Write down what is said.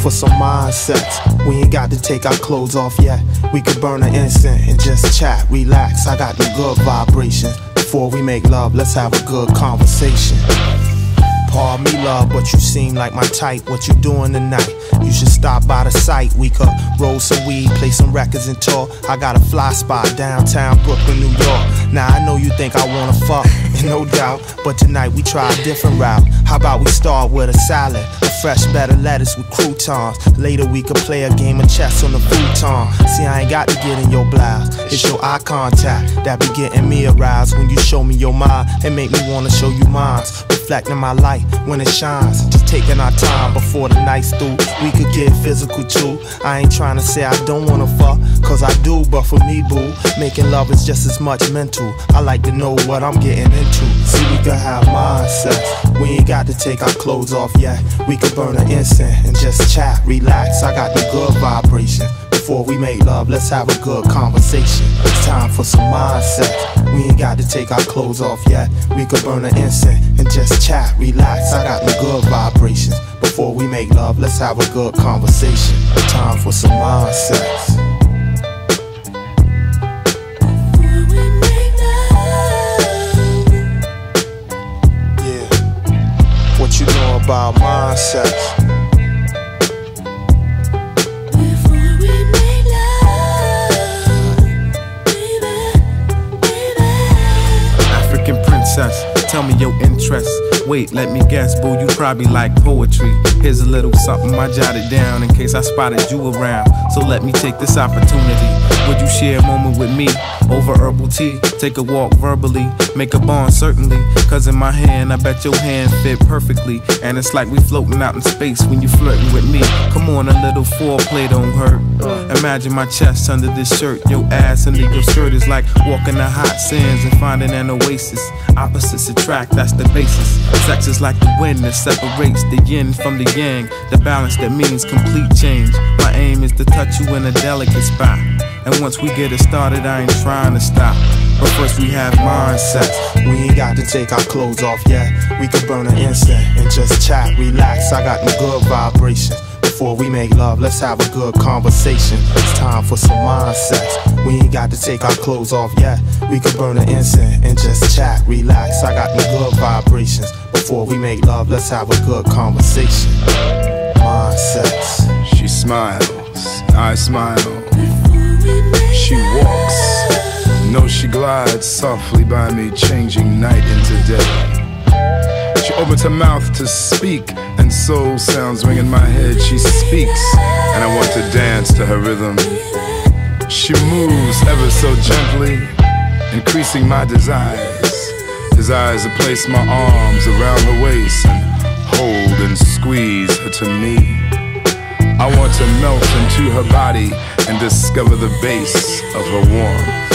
for some mindsets. We ain't got to take our clothes off yet. We could burn an incense and just chat, relax. I got the good vibrations. Before we make love, let's have a good conversation. Pardon me, love, but you seem like my type. What you doing tonight? You should stop by the site. We could roll some weed, play some records and talk. I got a fly spot downtown Brooklyn, New York. Now I know you think I wanna fuck, and no doubt, but tonight we try a different route. How about we start with a salad, a fresh bed of lettuce with croutons. Later we could play a game of chess on the futon. See, I ain't got to get in your blouse. It's your eye contact that be getting me aroused. When you show me your mind and make me wanna show you mine. Reflecting my light when it shines. Just taking our time before the night's through. We could get physical too. I ain't trying to say I don't wanna fuck, cause I do, but for me, boo, making love is just as much mental. I like to know what I'm getting into. See, we could have mindsets. We ain't got to take our clothes off yet. We could burn an incense and just chat, relax. I got the good vibration. Before we make love, let's have a good conversation. It's time for some mindsets. We ain't got to take our clothes off yet. We could burn an incense and just chat, relax. I got the good vibrations. Before we make love, let's have a good conversation. It's time for some mindsets. Yeah. What you know about mindsets? Tell me your interests. Wait, let me guess, boo, you probably like poetry. Here's a little something I jotted down in case I spotted you around. So let me take this opportunity. Would you share a moment with me over herbal tea? Take a walk verbally, make a bond certainly. Cause in my hand, I bet your hand fit perfectly. And it's like we floating out in space when you flirting with me. Come on, a little foreplay don't hurt. Imagine my chest under this shirt. Your ass under your shirt is like walking the hot sands and finding an oasis. Opposites attract, that's the basis. Sex is like the wind that separates the yin from the yang. The balance that means complete change. My aim is to touch you in a delicate spot. And once we get it started, I ain't trying to stop. But first we have mindsets. We ain't got to take our clothes off yet. We could burn an incense and just chat, relax. I got the good vibrations. Before we make love, let's have a good conversation. It's time for some mindsets. We ain't got to take our clothes off yet. We could burn an incense and just chat, relax. I got the good vibrations. Before we make love, let's have a good conversation. Mindsets. She smiles, I smile. She walks, no, she glides softly by me, changing night into day. She opens her mouth to speak, and soul sounds ring in my head. She speaks, and I want to dance to her rhythm. She moves ever so gently, increasing my desires. Desires to place my arms around her waist and hold and squeeze her to me. I want to melt into her body and discover the base of her warmth.